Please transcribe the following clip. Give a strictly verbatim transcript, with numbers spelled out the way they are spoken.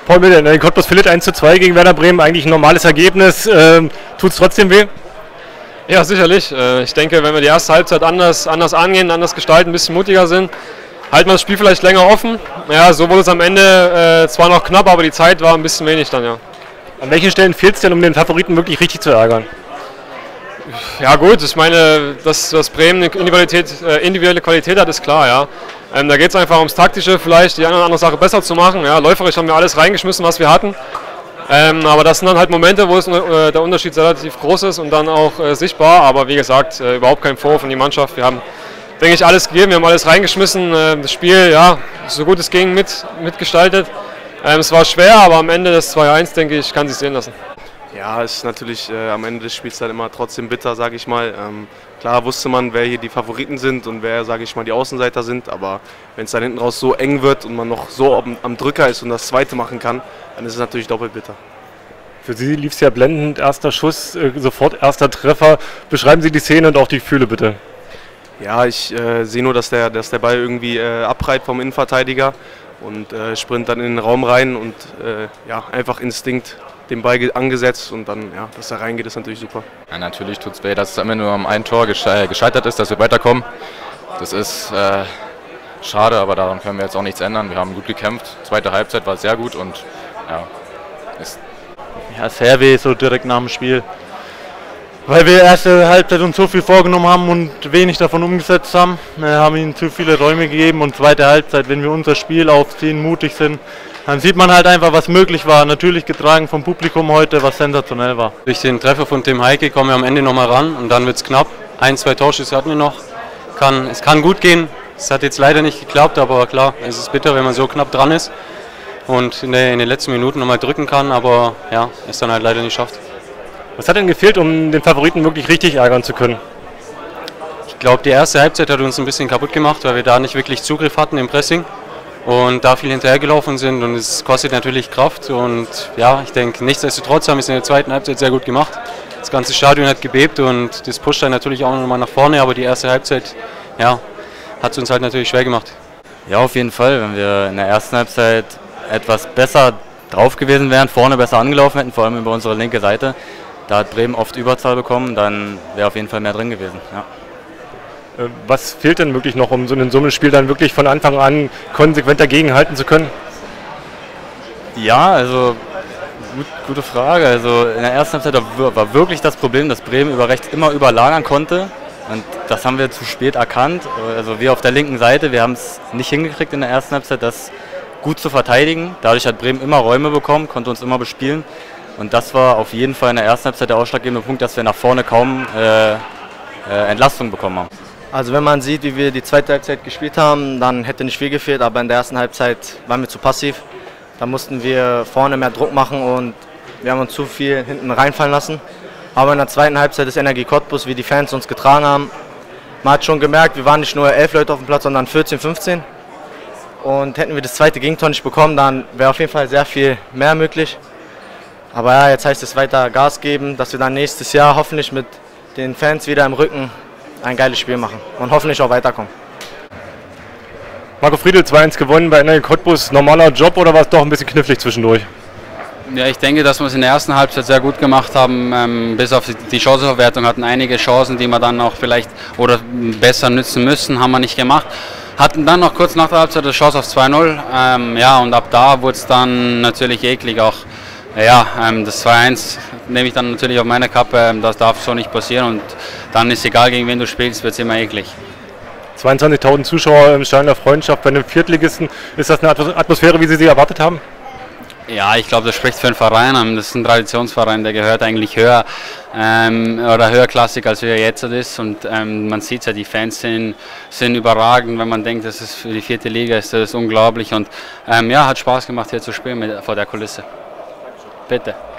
Paul Mitte, in Cottbus verliert eins zu zwei gegen Werder Bremen, eigentlich ein normales Ergebnis. Ähm, Tut es trotzdem weh? Ja, sicherlich. Ich denke, wenn wir die erste Halbzeit anders, anders angehen, anders gestalten, ein bisschen mutiger sind, halten wir das Spiel vielleicht länger offen. Ja, so wurde es am Ende äh, zwar noch knapp, aber die Zeit war ein bisschen wenig dann, ja. An welchen Stellen fehlt es denn, um den Favoriten wirklich richtig zu ärgern? Ja gut, ich meine, dass, dass Bremen eine Individualität, äh, individuelle Qualität hat, ist klar, ja. Ähm, da geht es einfach ums Taktische, vielleicht die eine oder andere Sache besser zu machen. Ja, läuferisch haben wir alles reingeschmissen, was wir hatten. Ähm, aber das sind dann halt Momente, wo es, äh, der Unterschied relativ groß ist und dann auch äh, sichtbar. Aber wie gesagt, äh, überhaupt kein Vorwurf an die Mannschaft. Wir haben, denke ich, alles gegeben, wir haben alles reingeschmissen. Äh, das Spiel, ja, so gut es ging, mit, mitgestaltet. Ähm, es war schwer, aber am Ende des zwei eins, denke ich, kann sich sehen lassen. Ja, es ist natürlich äh, am Ende des Spiels dann immer trotzdem bitter, sage ich mal. Ähm, klar wusste man, wer hier die Favoriten sind und wer, sage ich mal, die Außenseiter sind. Aber wenn es dann hinten raus so eng wird und man noch so am, am Drücker ist und das Zweite machen kann, dann ist es natürlich doppelt bitter. Für Sie lief es ja blendend, erster Schuss, äh, sofort erster Treffer. Beschreiben Sie die Szene und auch die Gefühle bitte. Ja, ich äh, sehe nur, dass der, dass der Ball irgendwie äh, abprallt vom Innenverteidiger und äh, sprint dann in den Raum rein und äh, ja, einfach Instinkt den Ball angesetzt und dann, ja, dass er reingeht, ist natürlich super. Ja, natürlich tut es weh, dass es immer nur um ein Tor gescheitert ist, dass wir weiterkommen. Das ist äh, schade, aber daran können wir jetzt auch nichts ändern. Wir haben gut gekämpft, zweite Halbzeit war sehr gut und ja, ist ja, sehr weh so direkt nach dem Spiel. Weil wir erste Halbzeit uns so viel vorgenommen haben und wenig davon umgesetzt haben. Wir haben ihnen zu viele Räume gegeben und zweite Halbzeit, wenn wir unser Spiel aufziehen, mutig sind, dann sieht man halt einfach, was möglich war. Natürlich getragen vom Publikum heute, was sensationell war. Durch den Treffer von Tim Heike kommen wir am Ende nochmal ran und dann wird es knapp. Ein, zwei Torschüsse hatten wir noch. Kann, es kann gut gehen. Es hat jetzt leider nicht geklappt, aber klar, es ist bitter, wenn man so knapp dran ist und in, der, in den letzten Minuten nochmal drücken kann, aber ja, es dann halt leider nicht schafft. Was hat denn gefehlt, um den Favoriten wirklich richtig ärgern zu können? Ich glaube, die erste Halbzeit hat uns ein bisschen kaputt gemacht, weil wir da nicht wirklich Zugriff hatten im Pressing und da viel hinterhergelaufen sind und es kostet natürlich Kraft und ja, ich denke, nichtsdestotrotz haben wir es in der zweiten Halbzeit sehr gut gemacht. Das ganze Stadion hat gebebt und das pusht dann natürlich auch nochmal nach vorne, aber die erste Halbzeit, ja, hat es uns halt natürlich schwer gemacht. Ja, auf jeden Fall, wenn wir in der ersten Halbzeit etwas besser drauf gewesen wären, vorne besser angelaufen hätten, vor allem über unsere linke Seite, da hat Bremen oft Überzahl bekommen, dann wäre auf jeden Fall mehr drin gewesen. Ja. Was fehlt denn wirklich noch, um so ein Summenspiel dann wirklich von Anfang an konsequent dagegenhalten zu können? Ja, also gut, gute Frage. Also in der ersten Halbzeit war wirklich das Problem, dass Bremen über rechts immer überlagern konnte. Und das haben wir zu spät erkannt. Also wir auf der linken Seite, wir haben es nicht hingekriegt in der ersten Halbzeit, das gut zu verteidigen. Dadurch hat Bremen immer Räume bekommen, konnte uns immer bespielen. Und das war auf jeden Fall in der ersten Halbzeit der ausschlaggebende Punkt, dass wir nach vorne kaum äh, äh, Entlastung bekommen haben. Also wenn man sieht, wie wir die zweite Halbzeit gespielt haben, dann hätte nicht viel gefehlt, aber in der ersten Halbzeit waren wir zu passiv. Da mussten wir vorne mehr Druck machen und wir haben uns zu viel hinten reinfallen lassen. Aber in der zweiten Halbzeit ist Energie Cottbus, wie die Fans uns getragen haben. Man hat schon gemerkt, wir waren nicht nur elf Leute auf dem Platz, sondern vierzehn, fünfzehn. Und hätten wir das zweite Gegentor nicht bekommen, dann wäre auf jeden Fall sehr viel mehr möglich. Aber ja, jetzt heißt es weiter Gas geben, dass wir dann nächstes Jahr hoffentlich mit den Fans wieder im Rücken ein geiles Spiel machen und hoffentlich auch weiterkommen. Marco Friedl, zwei eins gewonnen bei Energie Cottbus. Normaler Job oder war es doch ein bisschen knifflig zwischendurch? Ja, ich denke, dass wir es in der ersten Halbzeit sehr gut gemacht haben. Ähm, bis auf die Chancenverwertung hatten einige Chancen, die wir dann auch vielleicht oder besser nützen müssen, haben wir nicht gemacht. Hatten dann noch kurz nach der Halbzeit die Chance auf zwei null. Ähm, ja, und ab da wurde es dann natürlich eklig auch. Ja, ähm, das zwei eins nehme ich dann natürlich auf meine Kappe, ähm, das darf so nicht passieren und dann ist egal, gegen wen du spielst, wird es immer eklig. zweiundzwanzigtausend Zuschauer im Stadion der Freundschaft bei einem Viertligisten, ist das eine Atmosphäre, wie Sie sie erwartet haben? Ja, ich glaube, das spricht für einen Verein, das ist ein Traditionsverein, der gehört eigentlich höher ähm, oder höherklassig, als er jetzt ist und ähm, man sieht ja, die Fans sind, sind überragend, wenn man denkt, das ist für die vierte Liga, ist das unglaublich und ähm, ja, hat Spaß gemacht hier zu spielen mit, vor der Kulisse. Bitte.